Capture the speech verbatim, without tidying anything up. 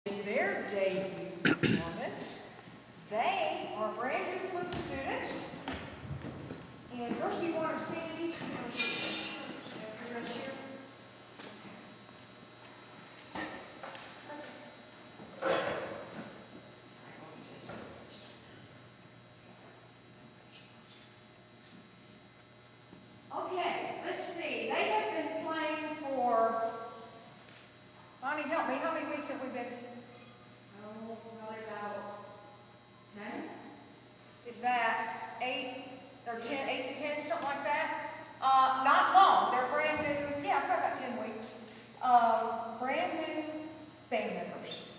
Is their debut performance. They are brand new flute students. And first you want to stand each of your here. Okay, let's see. They have been playing for, Bonnie, help me. How many weeks have we been? Oh, probably about ten. Is that eight or ten, eight to ten, something like that? Uh, not long. They're brand new. Yeah, probably about ten weeks. Uh, brand new band members.